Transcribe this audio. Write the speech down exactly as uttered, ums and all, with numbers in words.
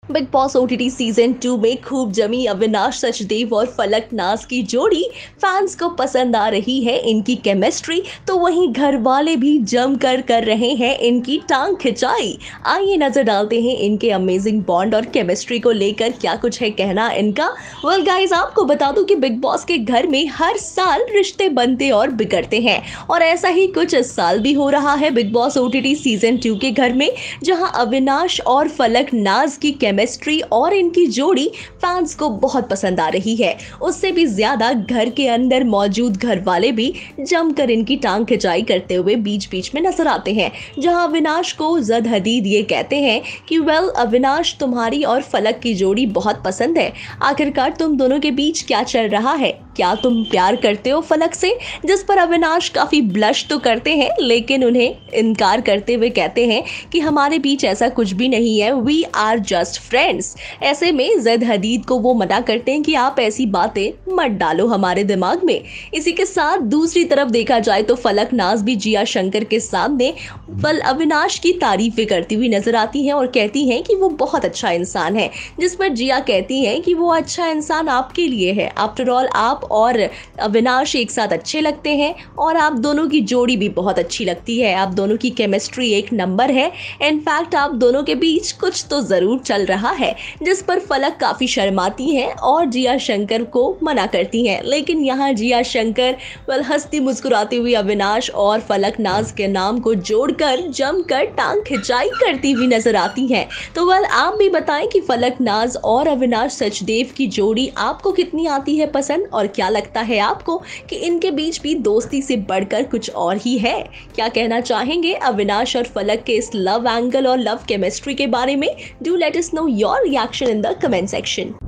Big Boss OTT season two में खूब जमी अविनाश सचदेव और फलक नाज की जोड़ी फैंस को पसंद आ रही है इनकी केमिस्ट्री। तो वहीं घर वाले भी जमकर कर रहे हैं इनकी टांग खिंचाई। आइए नजर डालते हैं इनके अमेजिंग बॉन्ड और केमिस्ट्री को लेकर क्या कुछ है कहना इनका। वेल गाइस, आपको बता दूं कि बिग बॉस के घर में हर साल रिश्ते बनते और बिगड़ते हैं, और ऐसा ही कुछ इस साल भी हो रहा है Bigg Boss OTT season two के घर में, जहां अविनाश और फलक नाज की केमिस्ट्री और इनकी जोड़ी फैंस को बहुत पसंद आ रही है। उससे भी ज्यादा घर के अंदर मौजूद घर वाले भी जमकर इनकी टांग खिंचाई करते हुए बीच बीच में नजर आते हैं, जहां अविनाश को जद हदीद ये कहते हैं कि वेल अविनाश, तुम्हारी और फलक की जोड़ी बहुत पसंद है। आखिरकार तुम दोनों के बीच क्या चल रहा है? क्या तुम प्यार करते हो फलक से? जिस पर अविनाश काफी ब्लश तो करते हैं, लेकिन उन्हें इनकार करते हुए कहते हैं कि हमारे बीच ऐसा कुछ भी नहीं है, वी आर जस्ट फ्रेंड्स। ऐसे में जद हदीद को वो मना करते हैं कि आप ऐसी बातें मत डालो हमारे दिमाग में। इसी के साथ दूसरी तरफ देखा जाए तो फलक नाज भी जिया शंकर के सामने फल अविनाश की तारीफें करती हुई नजर आती हैं और कहती हैं कि वो बहुत अच्छा इंसान है, जिस पर जिया कहती हैं कि वो अच्छा इंसान आपके लिए है। आफ्टर ऑल आप और अविनाश एक साथ अच्छे लगते हैं और आप दोनों की जोड़ी भी बहुत अच्छी लगती है। आप दोनों की केमिस्ट्री एक नंबर है। इनफैक्ट आप दोनों के बीच कुछ तो जरूर चल रहा है। जिस पर फलक काफी शर्माती हैं और जिया शंकर को मना करती हैं, लेकिन यहाँ जिया शंकर वल हंसती मुस्कुराती हुई अविनाश और फलक नाज के नाम को जोड़कर जमकर टांग खिंचाई करती हुई नजर आती हैं। तो वल आप भी बताएं कि फलक नाज और अविनाश सचदेव की जोड़ी आपको कितनी आती है पसंद, और क्या लगता है आपको कि इनके बीच भी दोस्ती से बढ़कर कुछ और ही है? क्या कहना चाहेंगे अविनाश और फलक के इस लव एंगल और लव केमिस्ट्री के बारे में? Do let us know your reaction in the comment section.